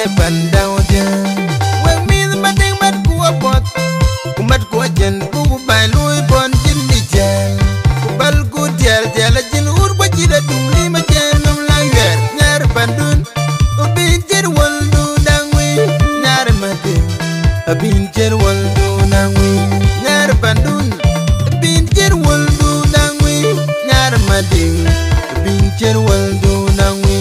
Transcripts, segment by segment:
le pandao dia we mi ma ding mat ku apot ku mat ku jen ku bai lui bon jin mi jel ku bal ku jel jel jin ur ba ji da dum li ma jen nam la yer nyar pandun u bi jer wal du dang wi nyar ma ding bin jer wal du dang wi nyar pandun bin jer wal du dang wi nyar ma ding bin jer wal du dang wi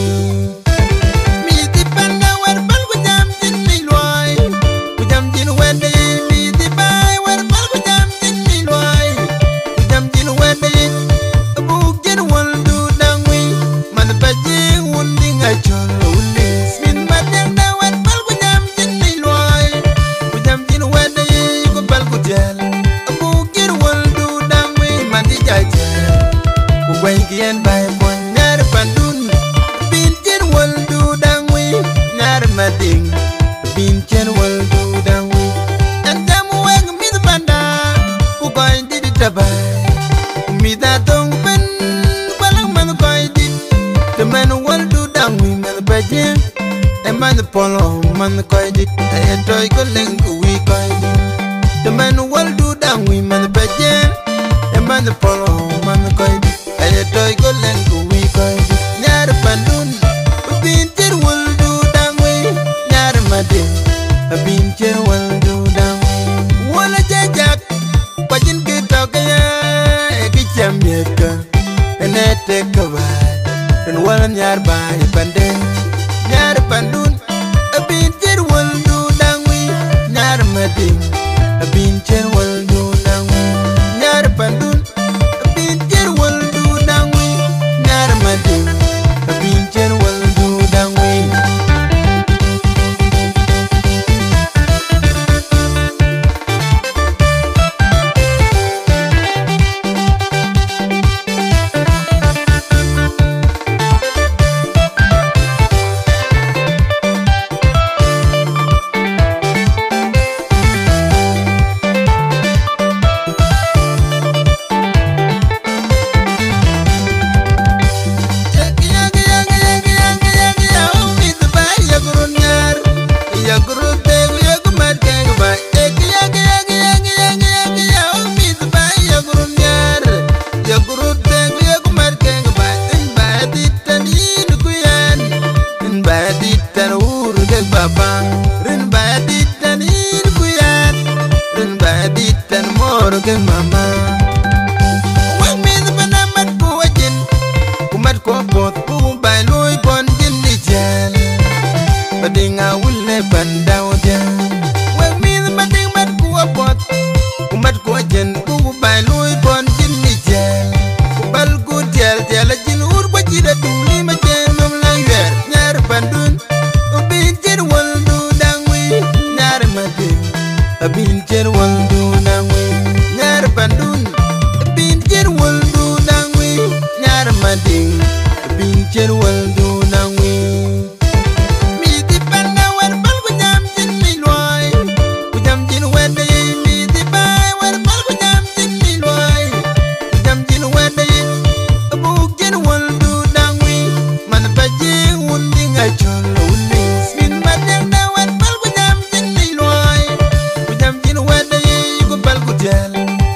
Yen bay boy nyar pandun bin chen wal du dang wi nyar mading bin chen wal du dang wi and jam wang mi banda ku koy di tabay mi da tong ben walang man koy di the man wal du dang wi man baje e man polo man koy di e toy ko leng ku wi koy di the man wal du dang wi man baje e man polo man koy di ay toy ko len ku wi koy nyar pandun bin cher wal du dang wi nyar made bin cher wal du dang wala jajak pajin ke to ka e ki chamyeka ene te ka ba den wal nyar ba pande nyar pandun bin cher wal du dang wi nyar made bin cher wal du dang nyar pandun bin cher wal bin chen wal du dang wi ke mama wang mi bana mat ko wajin ku mat ko pot ku bai lui bon jin di jel badinga wulle bandao dia wang mi bading mat ku pot ku mat ko wajin ku bai lui bon jin di jel ku bal ku jel jel jin ur ba ji da dum li ma jen nom la yer nyar pandun u bin jer wal du dang wi nyar ma de bin jer wal du dang wi pandun bin cher wal du dang wi nyar mading bin cher wal du dang wi mi ti panda war bal ku jam jin mi loy ku jam jin wede mi ti bay war bal ku jam jin mi loy ku jam jin wede bu cher wal du dang wi man ba ji un ding a chol uli min madang da war bal ku jam jin mi loy ku jam jin wede ku bal ku jel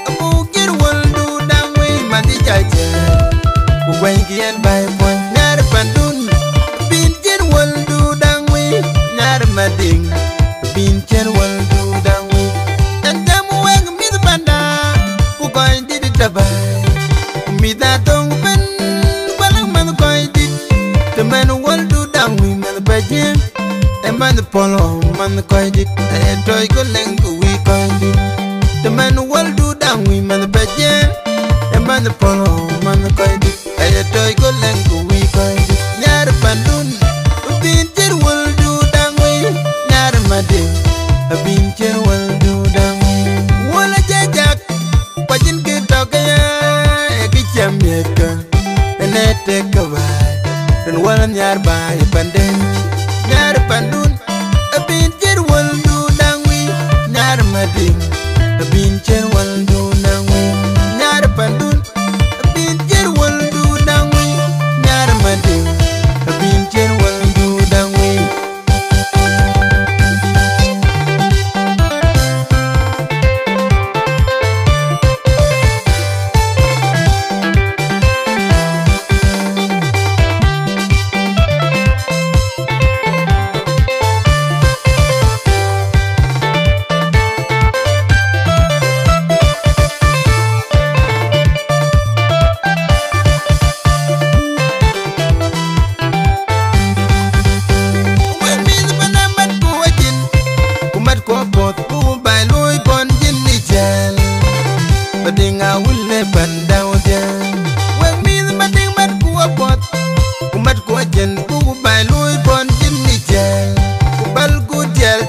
yen bay boy nyar pandun bin chen wal du dang wi nyar mading bin chen wal du dang wi and jam wang mi banda ku koy di tabay mi da tong ben walang man koy di the man wal du dang wi man baje e man polo man koy di e toy ko leng ku wi koy di the man wal du dang wi man baje e man polo man koy di ay toy ko len ku wi koy nyar pandun bin cher wal du dang wi nyar made bin cher wal du dang wala jajak pajin ke to ka e ki chamyeka ene te ka ba den wal nyar ba pande nyar pandun bin cher wal du dang wi nyar made bin cher wal du dang nyar pandun bin cher wal du dang wi nyar made bin cher wal du dang wi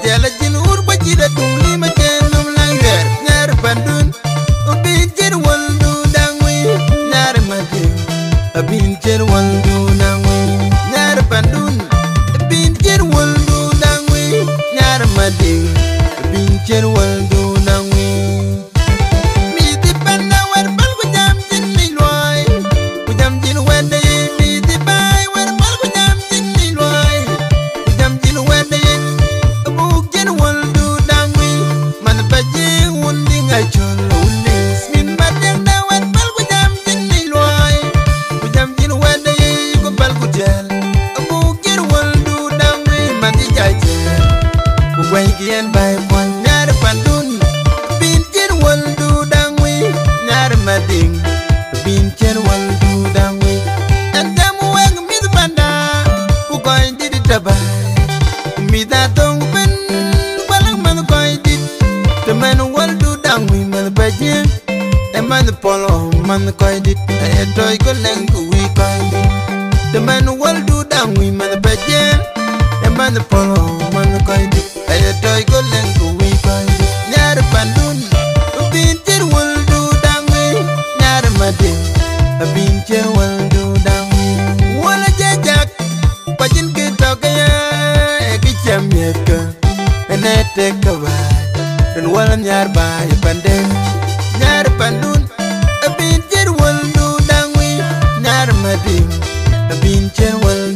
tela jin ur ba jida tum lima kenum langer nyar pandun ubin jer waldu dangwi nyar mading ubin jer waldu dangwi nyar pandun ubin jer waldu dangwi nyar mading ubin jer waldu dangwi mi di panda war bal ko jam jin ni loy ko jam jin wende mi di bay war bal ko jam jin ni loy ko jam jin wende Gien bay boy nyar pandun bin chen waldu dangwi nyar mading bin chen waldu dangwi andam wang mid banda ku koy did tabay mi da tong ben balang man koy did te man waldu dangwi man bajin e man polo man koy did e toy ko leng ku wi koy did te man waldu dangwi man bajin e man polo man koy did ay toy ko leng ku wi koy nyar pandun bin cher waldu dangwi nyar mading bin cher waldu dangwi wala jajak pajin ke tokaya e ki chamyeka ene te ka ba den wala nyar bay pandeng nyar pandun bin cher waldu dangwi nyar mading bin cher waldu